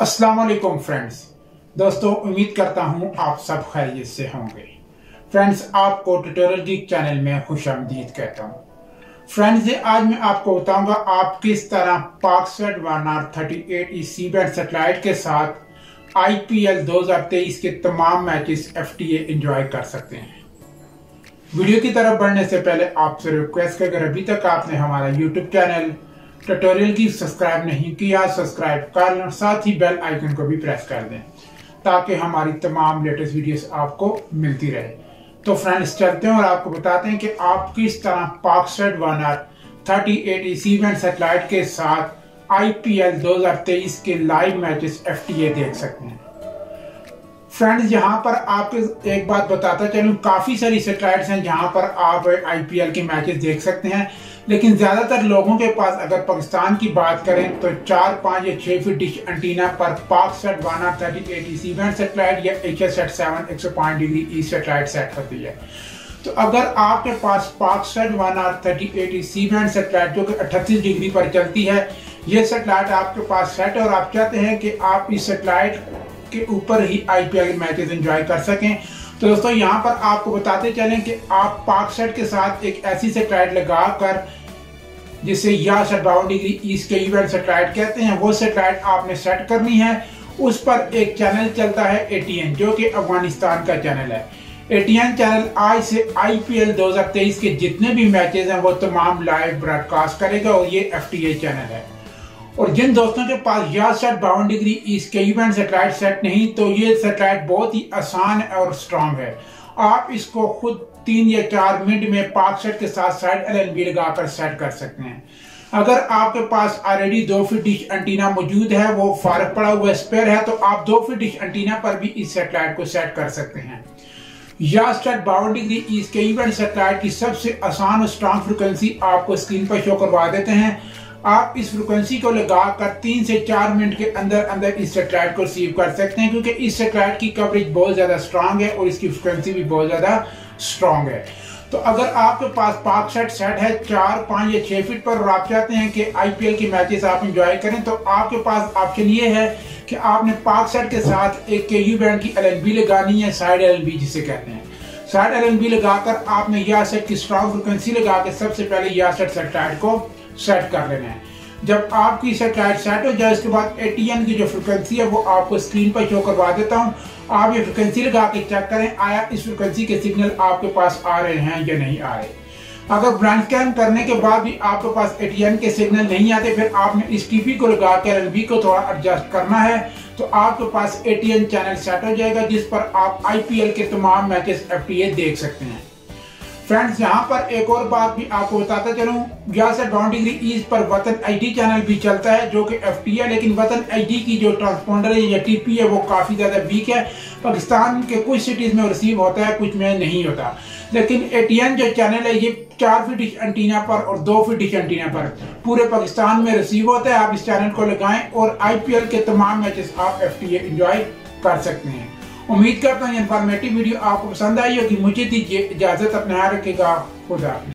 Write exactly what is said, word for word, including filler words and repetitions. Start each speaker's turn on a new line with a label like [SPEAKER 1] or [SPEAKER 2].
[SPEAKER 1] अस्सलाम वालेकुम फ्रेंड्स। दोस्तों, उम्मीद करता हूं आप सब खैरियत से होंगे। फ्रेंड्स, आपको ट्यूटोरियल गीक चैनल में खुशामदीद कहता हूं। फ्रेंड्स, आज मैं आपको बताऊंगा आप किस तरह Paksat one R thirty eight E C band satellite के साथ आई पी एल दो हज़ार तेईस के तमाम matches F T A enjoy कर सकते हैं। वीडियो की तरफ बढ़ने से पहले आपसे रिक्वेस्ट है, अगर अभी तक आपने हमारा यूट्यूब चैनल ट्यूटोरियल की सब्सक्राइब नहीं किया, सब्सक्राइब कर लें, साथ ही बेल आइकन को भी प्रेस कर दें ताकि हमारी तमाम लेटेस्ट वीडियोस आपको मिलती रहे। तो फ्रेंड्स, चलते हैं और आपको बताते हैं कि आप किस तरह Paksat one R thirty eight E C band satellite के साथ आई पी एल दो हज़ार तेईस के live matches F T A देख सकते हैं। फ्रेंड्स, यहाँ पर आपको एक बात बताता चलूं, काफी सारी सेटेलाइट्स हैं जहां पर आप आई पी एल के मैचेस देख सकते हैं, लेकिन ज्यादातर लोगों के पास अगर पाकिस्तान की बात करें तो चार पाँच या छह फीट डिश एंटीना पर Paksat one R thirty eight E C band satellite या एच एस सेट सेवन एक सौ पाँच डिग्री ई सेटेलाइट सेट होती है। तो अगर आपके पास Paksat one R thirty eight E C band satellite जो कि अठतीस डिग्री पर चलती है, ये सेटेलाइट आपके पास सेट है और आप चाहते हैं कि आप इस सेटेलाइट के ऊपर ही I P L matches enjoy कर सकें, तो दोस्तों यहाँ पर आपको बताते चलें कि आप पाकसेट के साथ एक ऐसी सेटेलाइट लगाकर, जिसे या सेट बावन डिग्री ईस्ट के इवेंट सेटेलाइट कहते हैं, वो सेटेलाइट आपने सेट करनी है। उस पर एक चैनल चलता है ए टी एन, जो कि अफगानिस्तान का चैनल है। ए टी एन चैनल आज से आई पी एल दो हज़ार तेईस के जितने भी मैचेस हैं वो तमाम लाइव ब्रॉडकास्ट करेगा और ये एफ टी ए चैनल है। और जिन दोस्तों के पास या सेट बावन डिग्री ईस्ट के इवेंट सेटेलाइट सेट नहीं, तो ये सेटेलाइट बहुत ही आसान और स्ट्रांग है। आप इसको खुद तीन या चार मिनट में पाकसेट के साथ साइड एल एन बी लगाकर सेट कर सकते हैं। अगर आपके पास ऑलरेडी दो फीट डिश एंटीना मौजूद है, वो फारग पड़ा हुआ स्पेयर है, तो आप दो फीट डिश एंटीना पर भी इस सेटेलाइट को सेट कर सकते हैं। या सेट बावन डिग्री ईस्ट के इवेंट सेटेलाइट की सबसे आसान और स्ट्रांग फ्रिक्वेंसी आपको स्क्रीन पर शो करवा देते हैं। आप इस फ्रिक्वेंसी को लगाकर तीन से चार मिनट के अंदर अंदर इस सेटेलाइट को रिसीव कर सकते हैं, क्योंकि इस सेटेलाइट की कवरेज बहुत ज्यादा स्ट्रांग है और इसकी फ्रिक्वेंसी भी बहुत ज्यादा स्ट्रांग है। तो अगर आपके पास पाकसेट सेट है चार पाँच या छह फीट पर और आप चाहते हैं कि आई पी एल की मैचेस आप एंजॉय करें, तो आपके पास ऑप्शन ये है कि आपने पाकसेट के साथ एक के यू बैंड की एल एन बी लगानी है, साइड एल एन बी जिसे कहते हैं। साइड एल एन बी लगाकर आपने या सेट की स्ट्रांग फ्रिक्वेंसी लगा के सबसे पहले या सेट सेटेलाइट को सेट कर लेना है। जब आपकी सेटेलाइट सेट हो जाए, इसके बाद ए टी एन की जो फ्रिक्वेंसी है वो आपको स्क्रीन पर शो करवा देता हूं। आप ये फ्रिक्वेंसी लगा के चेक करें, आया इस फ्रिक्वेंसी के सिग्नल आपके पास आ रहे हैं या नहीं आ रहे। अगर ब्रांच स्कैन करने के बाद भी आपके पास ए टी एन के सिग्नल नहीं आते, फिर आपने इस टीपी को लगा के एल एन बी को थोड़ा एडजस्ट करना है, तो आपके पास A T N channel set हो जाएगा, जिस पर आप आई पी एल के तमाम मैचेस एफ टी ए देख सकते हैं। फ्रेंड्स, यहाँ पर एक और बात भी आपको बताता चलूं, या सेट बावन डिग्री ईस्ट पर वतन एच डी चैनल भी चलता है जो कि एफ टी है, लेकिन वतन एच डी की जो ट्रांसपोंडर है या टी पी है वो काफी ज्यादा वीक है। पाकिस्तान के कुछ सिटीज में रिसीव होता है, कुछ में नहीं होता। लेकिन ए टी एन जो चैनल है ये चार फीट डिश एंटीना पर और दो फीट डिश एंटीना पर पूरे पाकिस्तान में रिसीव होता है। आप इस चैनल को लगाएं और आई पी एल के तमाम मैचेस आप एफ टी ए एंजॉय कर सकते हैं। उम्मीद करता हूँ इन्फॉर्मेटिव वीडियो आपको पसंद आई होगी। मुझे दीजिए इजाजत, अपना ख्याल रखिएगा। खुदा।